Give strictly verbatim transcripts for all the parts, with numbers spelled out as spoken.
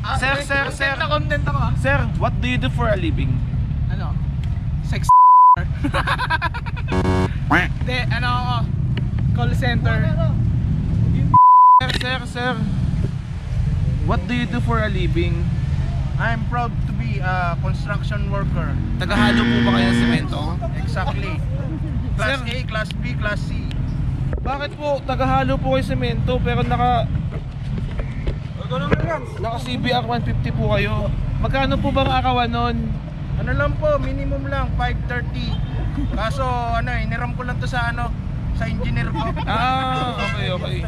Ah, Sir, sir, content sir. na content ako ah. Sir, what do you do for a living? Ano? Sex Hindi, ano ako? Call center. Sir, sir, sir. What do you do for a living? I'm proud to be a construction worker. Tagahalo po ba kayo ng semento? Exactly. Class Sir. A, Class B, Class C. Bakit po tagahalo po kayo semento pero naka naka C B R one fifty po kayo? Magkano po bang akawan nun? Ano lang po, minimum lang five thirty. Kaso ano eh, niram ko lang to sa ano, sa engineer ko. Ah, okay, okay.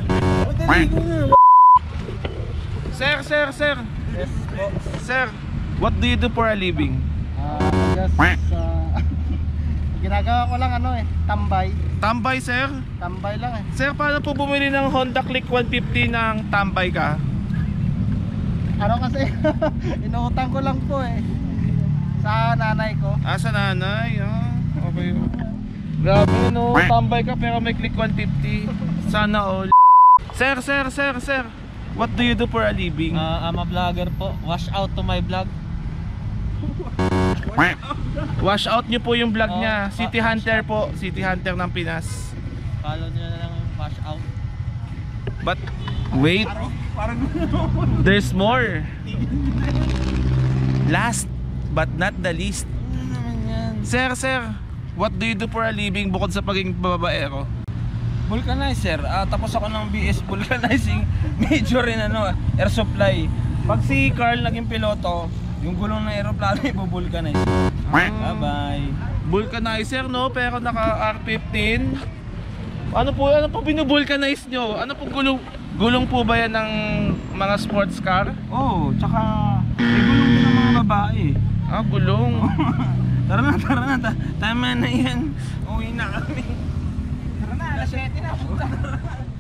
Sir, sir, sir. Yes po. Sir, what do you do for a living? Ah, just uh, ginagawa ko lang ano eh, tambay. Tambay, sir? Tambay lang eh. Sir, paano po bumili ng Honda Click one fifty ng tambay ka? Ano kasi, inuutang ko lang po eh. Sa nanay ko. Ah, sa nanay, ah. Okay. Grabe no, tambay ka pero may Click one fifty. Sana all. Sir, sir, sir, sir. What do you do for a living? Uh, I'm a vlogger po. Wash out to my vlog. Wash out nyo po yung vlog Oh, niya. City wa- Hunter po. City Hunter ng Pinas. Follow nyo na lang yung wash out. But wait, there's more. Last but not the least. Ano naman yan? Sir, sir, what do you do for a living bukod sa pagiging babaero? Vulcanizer. Ah, tapos ako ng B S vulcanizing major in ano, air supply. Pag si Carl naging piloto, yung gulong ng aeroplano ibubulcanize. Bye-bye. Vulcanizer no, pero naka R fifteen. Ano po, ano po binubulcanize nyo? Ano po gulong, gulong po ba yan ng mga sports car? Oh, tsaka may gulong din ng mga babae. Ah, gulong. Tara na, tara na. Ta tama na yan. Uwi na kami. Tara na, alas siyete na. Punta.